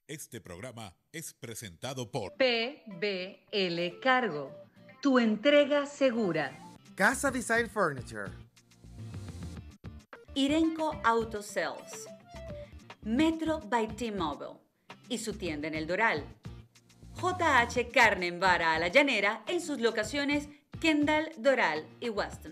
Este programa es presentado por PBL Cargo, tu entrega segura. Casa Design Furniture. Irenco Auto Sales. Metro by T-Mobile y su tienda en El Doral. JH Carne en Vara a la Llanera en sus locaciones Kendall, Doral y Weston.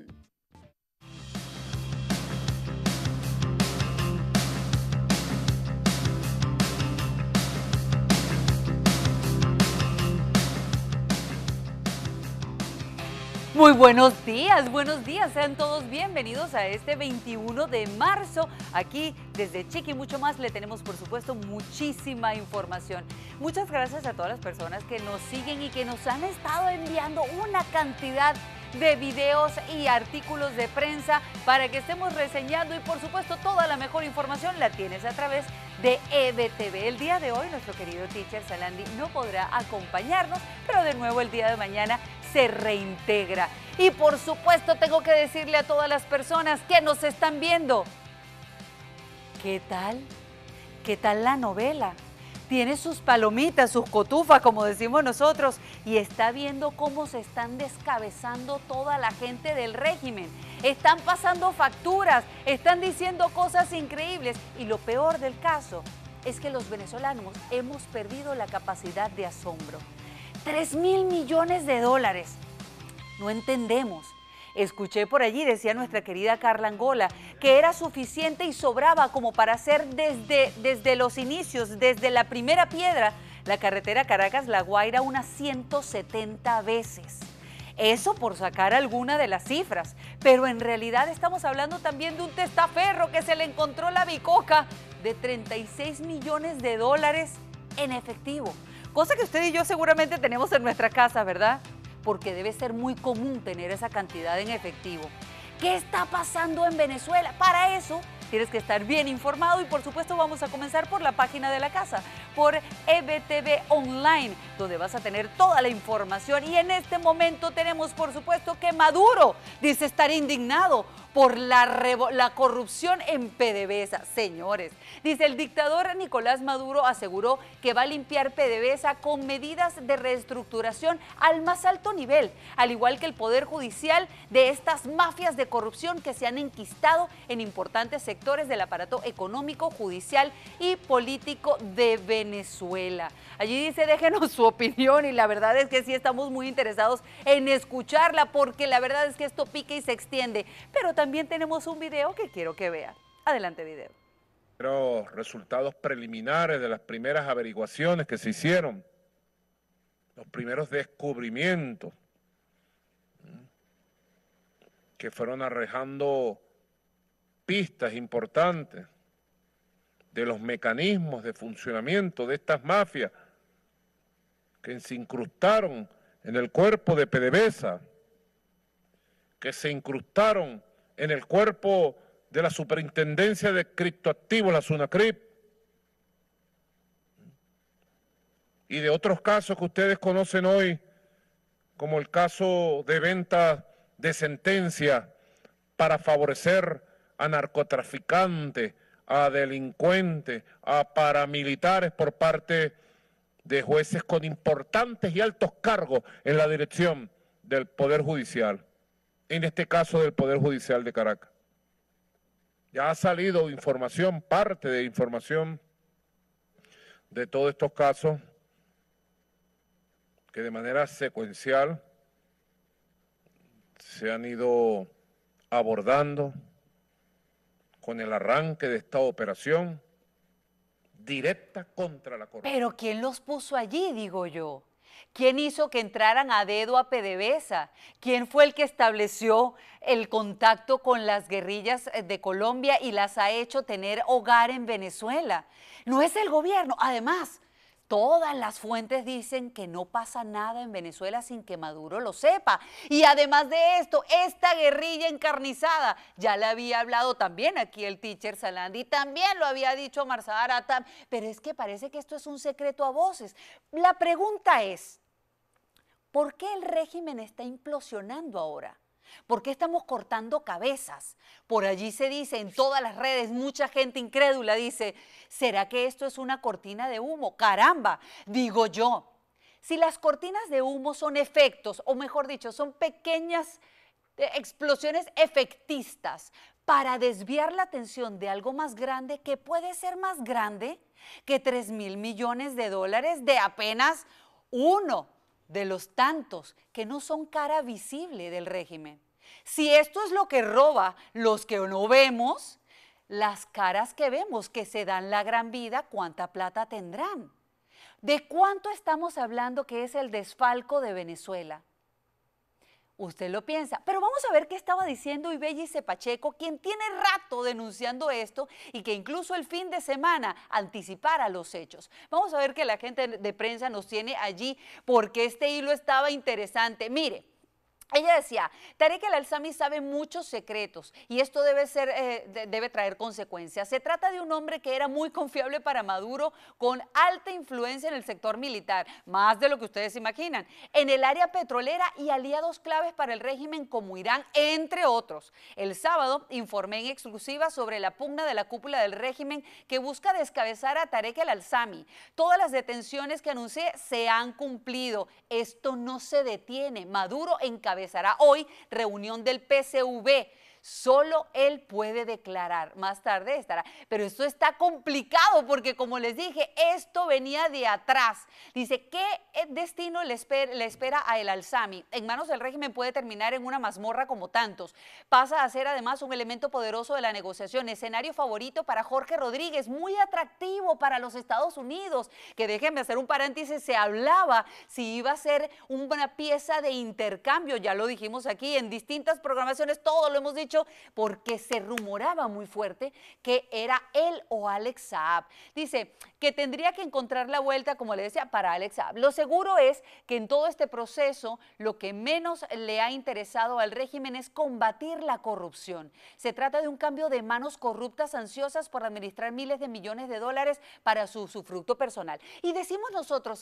Muy buenos días, sean todos bienvenidos a este 21 de marzo. Aquí desde Chiqui Mucho Más le tenemos por supuesto muchísima información. Muchas gracias a todas las personas que nos siguen y que nos han estado enviando una cantidad de videos y artículos de prensa para que estemos reseñando y por supuesto toda la mejor información la tienes a través de EBTV. El día de hoy nuestro querido teacher Salandi no podrá acompañarnos, pero de nuevo el día de mañana se reintegra. Y por supuesto tengo que decirle a todas las personas que nos están viendo, ¿qué tal? ¿Qué tal la novela? Tiene sus palomitas, sus cotufas, como decimos nosotros, y está viendo cómo se están descabezando toda la gente del régimen. Están pasando facturas, están diciendo cosas increíbles, y lo peor del caso es que los venezolanos hemos perdido la capacidad de asombro. 3.000 millones de dólares. No entendemos. Escuché por allí, decía nuestra querida Carla Angola, que era suficiente y sobraba como para hacer desde los inicios, desde la primera piedra, la carretera Caracas-La Guaira unas 170 veces. Eso por sacar alguna de las cifras, pero en realidad estamos hablando también de un testaferro que se le encontró la bicoca de 36 millones de dólares en efectivo. Cosa que usted y yo seguramente tenemos en nuestra casa, ¿verdad? Porque debe ser muy común tener esa cantidad en efectivo. ¿Qué está pasando en Venezuela? Para eso tienes que estar bien informado y por supuesto vamos a comenzar por la página de la casa, por EBTV Online, donde vas a tener toda la información. Y en este momento tenemos por supuesto que Maduro dice estar indignado por la corrupción en PDVSA. Señores, dice el dictador Nicolás Maduro aseguró que va a limpiar PDVSA con medidas de reestructuración al más alto nivel, al igual que el Poder Judicial de estas mafias de corrupción que se han enquistado en importantes sectores del aparato económico, judicial y político de Venezuela. Allí dice, déjenos su opinión y la verdad es que sí estamos muy interesados en escucharla porque la verdad es que esto pica y se extiende, pero también tenemos un video que quiero que vean. Adelante, video. Los resultados preliminares de las primeras averiguaciones que se hicieron, los primeros descubrimientos que fueron arrojando pistas importantes de los mecanismos de funcionamiento de estas mafias que se incrustaron en el cuerpo de PDVSA, que se incrustaron en el cuerpo de la Superintendencia de Criptoactivos, la SUNACRIP, y de otros casos que ustedes conocen hoy, como el caso de venta de sentencia para favorecer a narcotraficantes, a delincuentes, a paramilitares por parte de jueces con importantes y altos cargos en la dirección del Poder Judicial, en este caso del Poder Judicial de Caracas. Ya ha salido información, parte de información de todos estos casos que de manera secuencial se han ido abordando con el arranque de esta operación directa contra la corrupción. Pero ¿quién los puso allí, digo yo? ¿Quién hizo que entraran a dedo a PDVSA? ¿Quién fue el que estableció el contacto con las guerrillas de Colombia y las ha hecho tener hogar en Venezuela? No es el gobierno. Además, todas las fuentes dicen que no pasa nada en Venezuela sin que Maduro lo sepa. Y además de esto, esta guerrilla encarnizada, ya le había hablado también aquí el teacher Salandi, también lo había dicho Marzahara, pero es que parece que esto es un secreto a voces. La pregunta es, ¿por qué el régimen está implosionando ahora? ¿Por qué estamos cortando cabezas? Por allí se dice en todas las redes, mucha gente incrédula dice, ¿será que esto es una cortina de humo? ¡Caramba! Digo yo, si las cortinas de humo son efectos, o mejor dicho, son pequeñas explosiones efectistas para desviar la atención de algo más grande, que puede ser más grande que 3.000 millones de dólares de apenas uno de los tantos que no son cara visible del régimen. Si esto es lo que roba los que no vemos, las caras que vemos que se dan la gran vida, ¿cuánta plata tendrán? ¿De cuánto estamos hablando que es el desfalco de Venezuela? Usted lo piensa, pero vamos a ver qué estaba diciendo Ibellice Pacheco, quien tiene rato denunciando esto y que incluso el fin de semana anticipara los hechos. Vamos a ver que la gente de prensa nos tiene allí porque este hilo estaba interesante. Mire, ella decía, Tarek el-Alzami sabe muchos secretos y esto debe traer consecuencias. Se trata de un hombre que era muy confiable para Maduro, con alta influencia en el sector militar, más de lo que ustedes imaginan, en el área petrolera y aliados claves para el régimen como Irán, entre otros. El sábado informé en exclusiva sobre la pugna de la cúpula del régimen que busca descabezar a Tarek el-Alzami. Todas las detenciones que anuncié se han cumplido. Esto no se detiene. Maduro encabezará hoy reunión del PCV. Solo él puede declarar, más tarde estará. Pero esto está complicado porque, como les dije, esto venía de atrás. Dice, ¿qué destino le espera a el-Alzami? En manos del régimen puede terminar en una mazmorra como tantos. Pasa a ser además un elemento poderoso de la negociación, escenario favorito para Jorge Rodríguez, muy atractivo para los Estados Unidos, que déjenme hacer un paréntesis, se hablaba si iba a ser una pieza de intercambio, ya lo dijimos aquí en distintas programaciones, todo lo hemos dicho, porque se rumoraba muy fuerte que era él o Alex Saab. Dice que tendría que encontrar la vuelta, como le decía, para Alex Saab. Lo seguro es que en todo este proceso lo que menos le ha interesado al régimen es combatir la corrupción. Se trata de un cambio de manos corruptas ansiosas por administrar miles de millones de dólares para su usufructo personal. Y decimos nosotros,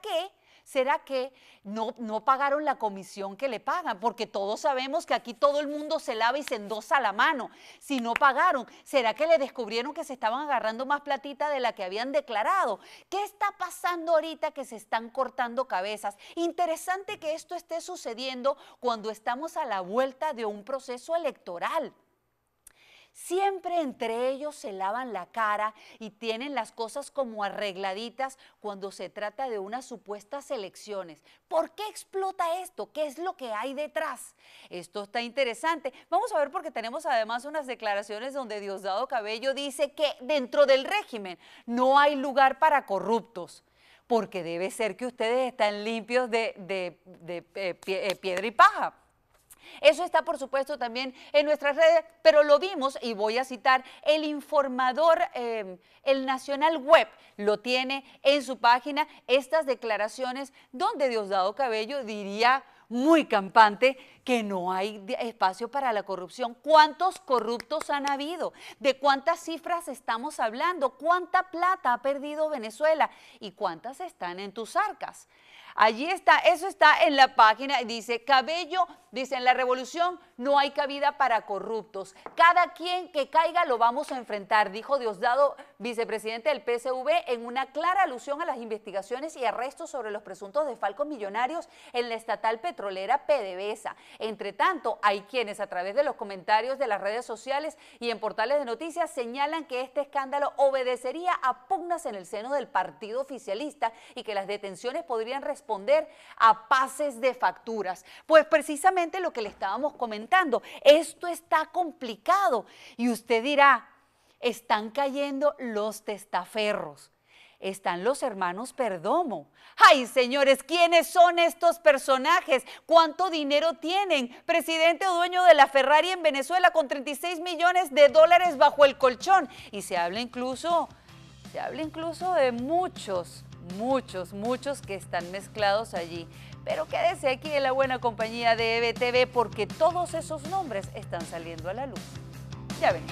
¿será que no pagaron la comisión que le pagan? Porque todos sabemos que aquí todo el mundo se lava y se endosa la mano. Si no pagaron, ¿será que le descubrieron que se estaban agarrando más platita de la que habían declarado? ¿Qué está pasando ahorita que se están cortando cabezas? Interesante que esto esté sucediendo cuando estamos a la vuelta de un proceso electoral. Siempre entre ellos se lavan la cara y tienen las cosas como arregladitas cuando se trata de unas supuestas elecciones. ¿Por qué explota esto? ¿Qué es lo que hay detrás? Esto está interesante. Vamos a ver porque tenemos además unas declaraciones donde Diosdado Cabello dice que dentro del régimen no hay lugar para corruptos, porque debe ser que ustedes están limpios de piedra y paja. Eso está, por supuesto, también en nuestras redes, pero lo vimos, y voy a citar, el informador, el Nacional Web, lo tiene en su página, estas declaraciones donde Diosdado Cabello diría muy campante que no hay espacio para la corrupción. ¿Cuántos corruptos han habido? ¿De cuántas cifras estamos hablando? ¿Cuánta plata ha perdido Venezuela? ¿Y cuántas están en tus arcas? Allí está, eso está en la página, dice Cabello, dice en la revolución no hay cabida para corruptos, cada quien que caiga lo vamos a enfrentar, dijo Diosdado, vicepresidente del PSV, en una clara alusión a las investigaciones y arrestos sobre los presuntos desfalcos millonarios en la estatal petrolera PDVSA. Entre tanto, hay quienes a través de los comentarios de las redes sociales y en portales de noticias señalan que este escándalo obedecería a pugnas en el seno del partido oficialista y que las detenciones podrían responder a pases de facturas. Pues precisamente lo que le estábamos comentando, esto está complicado y usted dirá, están cayendo los testaferros, están los hermanos Perdomo. ¡Ay, señores! ¿Quiénes son estos personajes? ¿Cuánto dinero tienen? Presidente o dueño de la Ferrari en Venezuela con 36 millones de dólares bajo el colchón. Y se habla incluso de muchos que están mezclados allí. Pero quédese aquí en la buena compañía de EBTV porque todos esos nombres están saliendo a la luz. Ya venimos.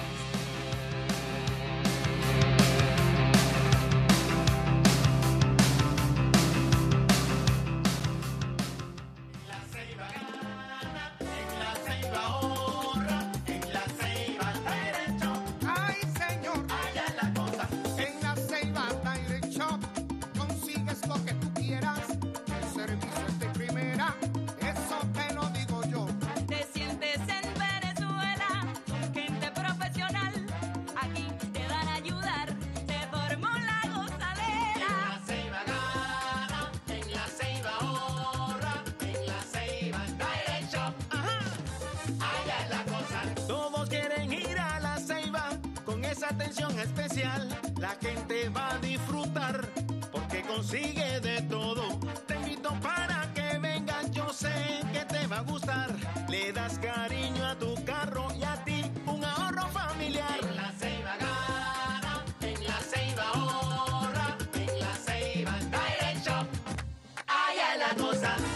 La gente va a disfrutar porque consigue de todo. Te invito para que vengas, yo sé que te va a gustar. Le das cariño a tu carro y a ti un ahorro familiar. En La Ceiba gana, en La Ceiba ahorra, en La Ceiba Direct Shop. Allá la cosa.